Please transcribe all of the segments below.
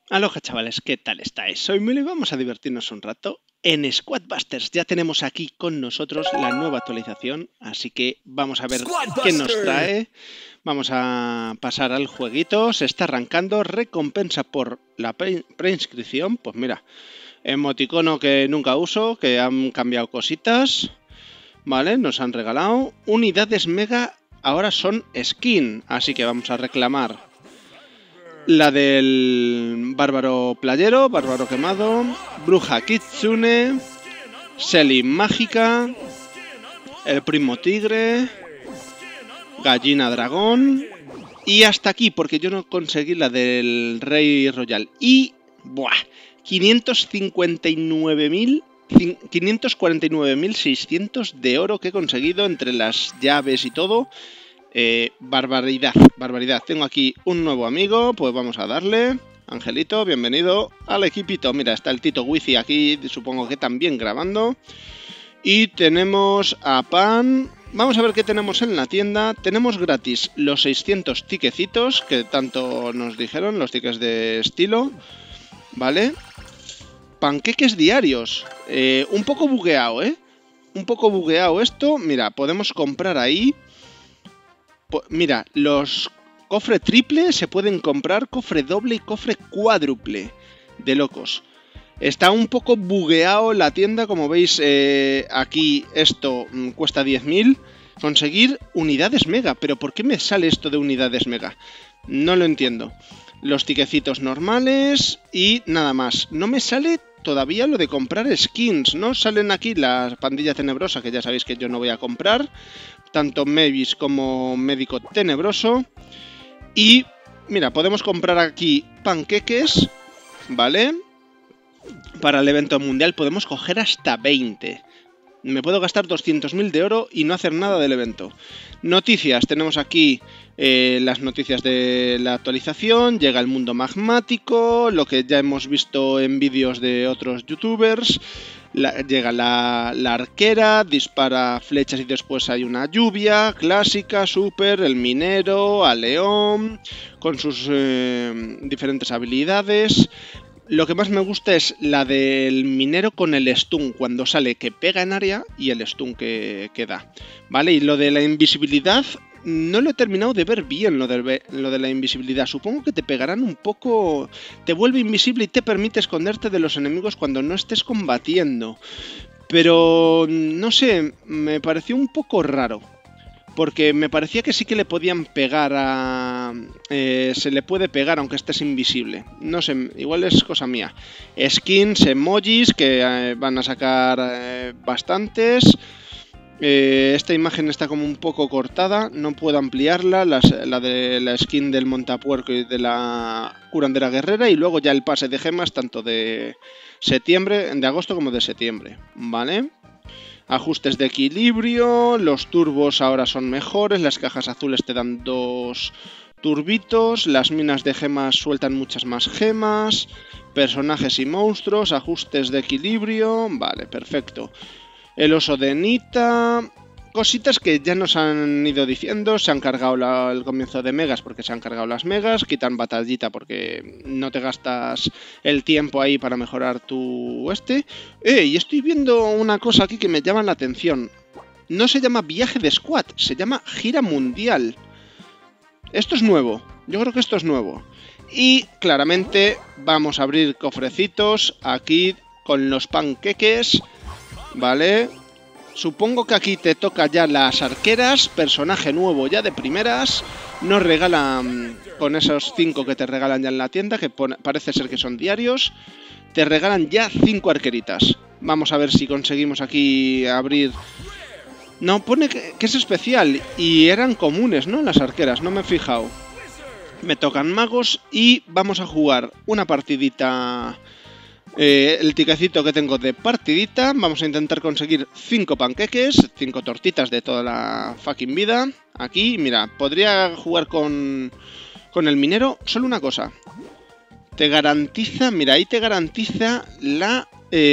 Aloha chavales, ¿qué tal estáis? Soy Milo y vamos a divertirnos un rato en Squadbusters. Ya tenemos aquí con nosotros la nueva actualización, así que vamos a ver qué nos Squadbuster. trae. Vamos a pasar al jueguito, se está arrancando, recompensa por la preinscripción. Pues mira, emoticono que nunca uso, que han cambiado cositas, ¿vale? Nos han regalado unidades mega, ahora son skin, así que vamos a reclamar la del bárbaro playero, bárbaro quemado, bruja kitsune, Selly mágica, el primo tigre, gallina dragón y hasta aquí porque yo no conseguí la del rey royal. Y, ¡buah! 549.600 de oro que he conseguido entre las llaves y todo. Barbaridad, barbaridad. Tengo aquí un nuevo amigo, pues vamos a darle. Angelito, bienvenido al equipito. Mira, está el Tito Wifi aquí, supongo que también grabando. Y tenemos a Pan. Vamos a ver qué tenemos en la tienda. Tenemos gratis los 600 tiquecitos que tanto nos dijeron, los tickets de estilo. ¿Vale? Panqueques diarios. Un poco bugueado, ¿eh? Un poco bugueado esto. Mira, podemos comprar ahí. Mira, los cofre triple se pueden comprar, cofre doble y cofre cuádruple. De locos. Está un poco bugueado la tienda, como veis aquí esto cuesta 10.000. Conseguir unidades mega, pero ¿por qué me sale esto de unidades mega? No lo entiendo. Los tiquecitos normales y nada más. No me sale todavía lo de comprar skins, ¿no? Salen aquí la pandilla tenebrosa, que ya sabéis que yo no voy a comprar. Tanto Mavis como Médico Tenebroso. Y mira, podemos comprar aquí panqueques, ¿vale? Para el evento mundial podemos coger hasta 20. Me puedo gastar 200.000 de oro y no hacer nada del evento. Noticias, tenemos aquí las noticias de la actualización, llega el mundo magmático, lo que ya hemos visto en vídeos de otros youtubers, llega la arquera, dispara flechas y después hay una lluvia, clásica, super, el minero, a león, con sus diferentes habilidades. Lo que más me gusta es la del minero con el stun, cuando sale que pega en área y el stun que da. ¿Vale? Y lo de la invisibilidad, no lo he terminado de ver bien, lo de la invisibilidad. Supongo que te pegarán un poco, te vuelve invisible y te permite esconderte de los enemigos cuando no estés combatiendo. Pero, no sé, me pareció un poco raro. Porque me parecía que sí que le podían pegar a... se le puede pegar aunque estés invisible. No sé, igual es cosa mía. Skins, emojis, que van a sacar bastantes. Esta imagen está como un poco cortada, no puedo ampliarla. La de la skin del montapuerco y de la curandera guerrera. Y luego ya el pase de gemas tanto de septiembre, de agosto como de septiembre. ¿Vale? Ajustes de equilibrio, los turbos ahora son mejores, las cajas azules te dan 2 turbitos, las minas de gemas sueltan muchas más gemas, personajes y monstruos, ajustes de equilibrio, vale, perfecto. El oso de Nita, cositas que ya nos han ido diciendo, se han cargado el comienzo de megas porque se han cargado las megas, quitan batallita porque no te gastas el tiempo ahí para mejorar tu y estoy viendo una cosa aquí que me llama la atención. No se llama viaje de squad, se llama gira mundial. Esto es nuevo, yo creo que esto es nuevo. Y claramente vamos a abrir cofrecitos aquí con los panqueques, ¿vale? Supongo que aquí te toca ya las arqueras, personaje nuevo ya de primeras. Nos regalan, con esos 5 que te regalan ya en la tienda, que parece ser que son diarios, te regalan ya 5 arqueritas. Vamos a ver si conseguimos aquí abrir... No, pone que es especial y eran comunes, ¿no? Las arqueras, no me he fijado. Me tocan magos y vamos a jugar una partidita... el tiquecito que tengo de partidita. Vamos a intentar conseguir 5 panqueques, 5 tortitas de toda la fucking vida. Aquí, mira, podría jugar con el minero. Solo una cosa. Te garantiza, mira, ahí te garantiza la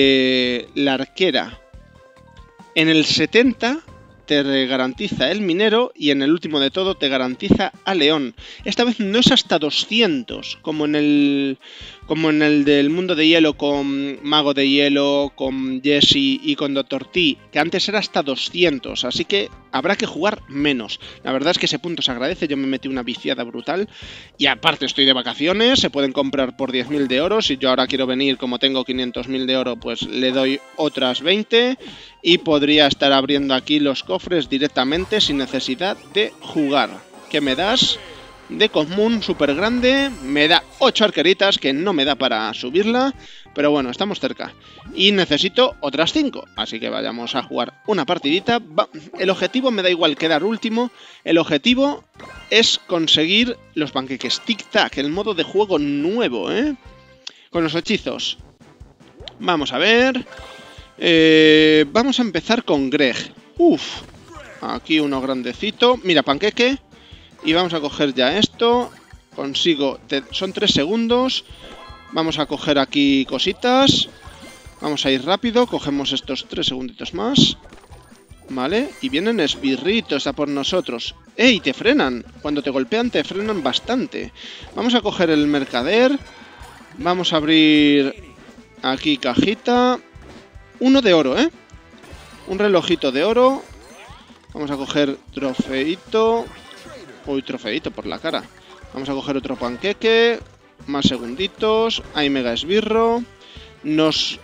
arquera. En el 70 te garantiza el minero y en el último de todo te garantiza a león. Esta vez no es hasta 200, como en el como en el del Mundo de Hielo con Mago de Hielo, con Jesse y con Dr. T, que antes era hasta 200, así que habrá que jugar menos. La verdad es que ese punto se agradece, yo me metí una viciada brutal y aparte estoy de vacaciones, se pueden comprar por 10.000 de oro, si yo ahora quiero venir como tengo 500.000 de oro pues le doy otras 20 y podría estar abriendo aquí los cofres directamente sin necesidad de jugar. ¿Qué me das? De común súper grande, me da 8 arqueritas, que no me da para subirla, pero bueno, estamos cerca. Y necesito otras 5, así que vayamos a jugar una partidita. El objetivo me da igual quedar último, el objetivo es conseguir los panqueques tic-tac, el modo de juego nuevo, con los hechizos. Vamos a ver. Vamos a empezar con Greg. Uf, aquí uno grandecito. Mira, panqueque. Y vamos a coger ya esto. Consigo... son 3 segundos. Vamos a coger aquí cositas. Vamos a ir rápido. Cogemos estos 3 segunditos más. Vale. Y vienen esbirritos a por nosotros. ¡Ey! Te frenan. Cuando te golpean te frenan bastante. Vamos a coger el mercader. Vamos a abrir... aquí cajita. Uno de oro, un relojito de oro. Vamos a coger trofeito. Uy, trofeito por la cara. Vamos a coger otro panqueque. Más segunditos. Hay mega esbirro. Nos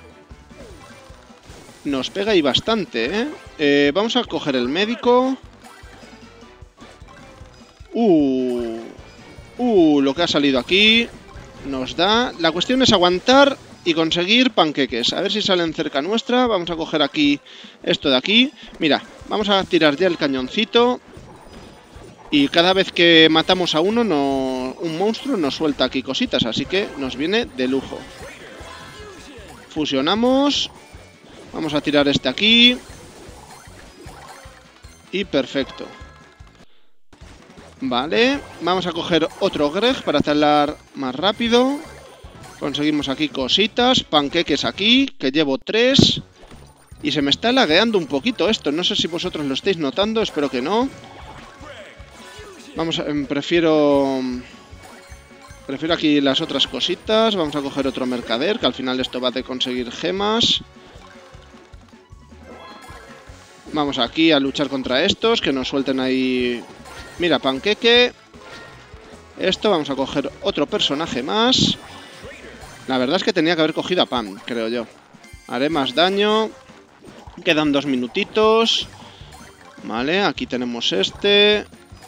pega y bastante, vamos a coger el médico. Lo que ha salido aquí. Nos da. La cuestión es aguantar y conseguir panqueques. A ver si salen cerca nuestra. Vamos a coger aquí esto de aquí. Mira, vamos a tirar ya el cañoncito. Y cada vez que matamos a uno, un monstruo nos suelta aquí cositas. Así que nos viene de lujo. Fusionamos. Vamos a tirar este aquí. Y perfecto. Vale. Vamos a coger otro Greg para talar más rápido. Conseguimos aquí cositas. Panqueques aquí, que llevo 3. Y se me está lagueando un poquito esto. No sé si vosotros lo estáis notando, espero que no. Vamos a... prefiero aquí las otras cositas. Vamos a coger otro mercader, que al final esto va de conseguir gemas. Vamos aquí a luchar contra estos, que nos suelten ahí... Mira, panqueque. Esto, vamos a coger otro personaje más. La verdad es que tenía que haber cogido a Pam, creo yo. Haré más daño. Quedan 2 minutitos. Vale, aquí tenemos este.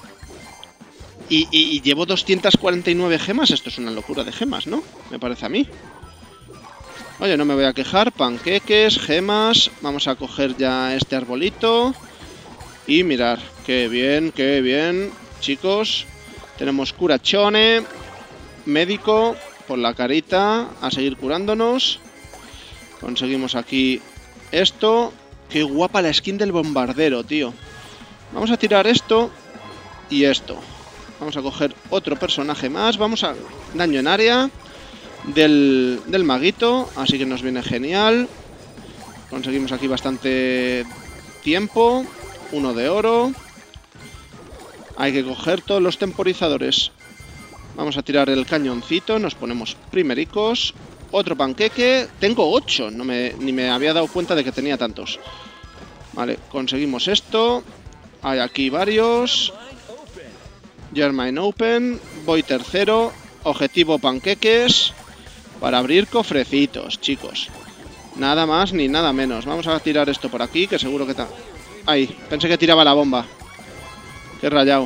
Y llevo 249 gemas. Esto es una locura de gemas, ¿no? Me parece a mí. Oye, no me voy a quejar. Panqueques, gemas. Vamos a coger ya este arbolito. Y mirar. Qué bien, chicos. Tenemos curachone. Médico. Por la carita. A seguir curándonos. Conseguimos aquí esto. Qué guapa la skin del bombardero, tío. Vamos a tirar esto. Y esto. Vamos a coger otro personaje más. Vamos a daño en área del maguito. Así que nos viene genial. Conseguimos aquí bastante tiempo. 1 de oro. Hay que coger todos los temporizadores. Vamos a tirar el cañoncito. Nos ponemos primericos. Otro panqueque. Tengo 8. Ni me había dado cuenta de que tenía tantos. Vale, conseguimos esto. Hay aquí varios. Germain Open, voy tercero, objetivo panqueques, para abrir cofrecitos, chicos. Nada más ni nada menos. Vamos a tirar esto por aquí, que seguro que está... Ahí, pensé que tiraba la bomba. Qué rayado.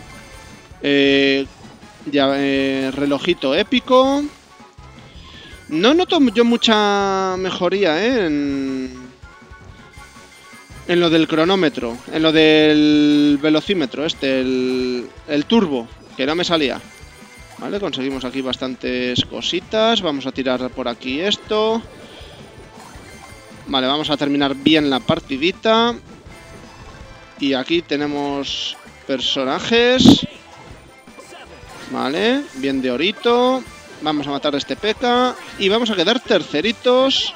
Relojito épico. No noto yo mucha mejoría, en lo del cronómetro, en lo del velocímetro, el turbo, que no me salía. Vale, conseguimos aquí bastantes cositas. Vamos a tirar por aquí esto. Vale, vamos a terminar bien la partidita. Y aquí tenemos personajes. Vale, bien de orito. Vamos a matar a este P.E.K.K.A. Y vamos a quedar terceritos.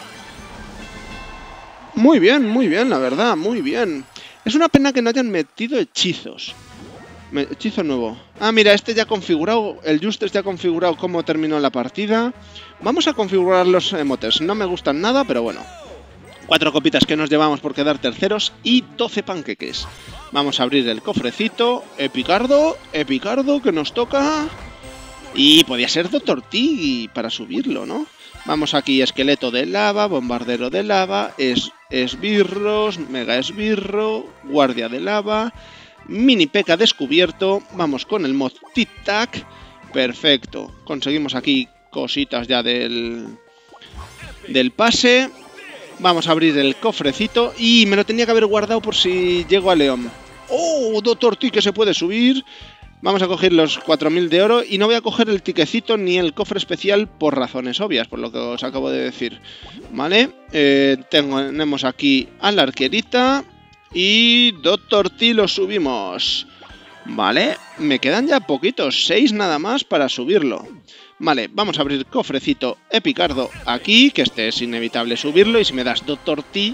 Muy bien, la verdad, muy bien. Es una pena que no hayan metido hechizos. Hechizo nuevo. Ah, mira, este ya configurado. El Justes ya configurado cómo terminó la partida. Vamos a configurar los emotes. No me gustan nada, pero bueno. 4 copitas que nos llevamos por quedar terceros y 12 panqueques. Vamos a abrir el cofrecito. Epicardo, Epicardo, que nos toca. Y podía ser Dr. T para subirlo, ¿no? Vamos aquí, esqueleto de lava, bombardero de lava, esbirros, mega esbirro, guardia de lava, mini P.E.K.K.A descubierto. Vamos con el mod Tic Tac. Perfecto. Conseguimos aquí cositas ya del pase. Vamos a abrir el cofrecito y me lo tenía que haber guardado por si llego a León. ¡Oh! Dr. T que se puede subir. Vamos a coger los 4000 de oro y no voy a coger el tiquecito ni el cofre especial por razones obvias, por lo que os acabo de decir. ¿Vale? Tenemos aquí a la arquerita y Dr. T lo subimos. Vale, me quedan ya poquitos, 6 nada más para subirlo. Vale, vamos a abrir cofrecito Epicardo aquí, que este es inevitable subirlo. Y si me das Dr. T...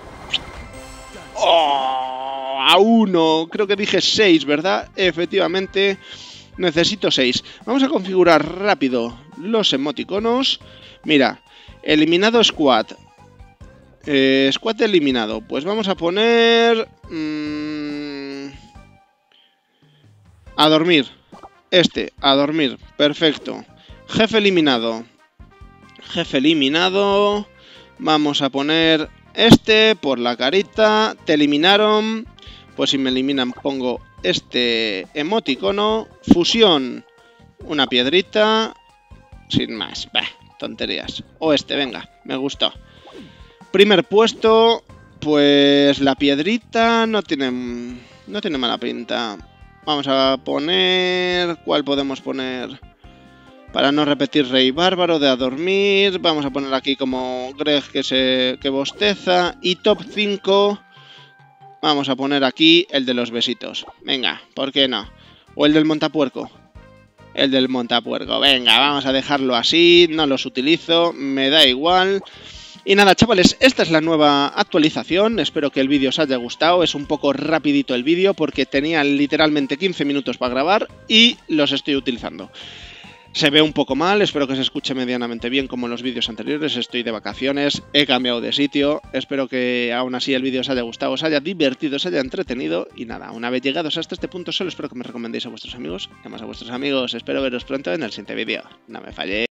¡Oh! A 1, creo que dije 6, ¿verdad? Efectivamente, necesito 6. Vamos a configurar rápido los emoticonos. Mira, eliminado squad. Squad eliminado. Pues vamos a poner... a dormir. A dormir. Perfecto. Jefe eliminado. Jefe eliminado. Vamos a poner por la carita. Te eliminaron. Pues si me eliminan pongo este emoticono. Fusión. Una piedrita. Sin más. Bah, tonterías. O venga. Me gustó. Primer puesto. Pues la piedrita no tiene mala pinta. Vamos a poner... ¿Cuál podemos poner? Para no repetir Rey Bárbaro de a dormir. Vamos a poner aquí como Greg que bosteza. Y top 5... Vamos a poner aquí el de los besitos. Venga, ¿por qué no? O el del montapuerco. El del montapuerco. Venga, vamos a dejarlo así. No los utilizo, me da igual. Y nada, chavales, esta es la nueva actualización. Espero que el vídeo os haya gustado. Es un poco rapidito el vídeo porque tenía literalmente 15 minutos para grabar y los estoy utilizando. Se ve un poco mal, espero que se escuche medianamente bien como en los vídeos anteriores. Estoy de vacaciones, he cambiado de sitio. Espero que aún así el vídeo os haya gustado, os haya divertido, os haya entretenido. Y nada, una vez llegados hasta este punto solo espero que me recomendéis a vuestros amigos. Y además a vuestros amigos, espero veros pronto en el siguiente vídeo. No me falléis.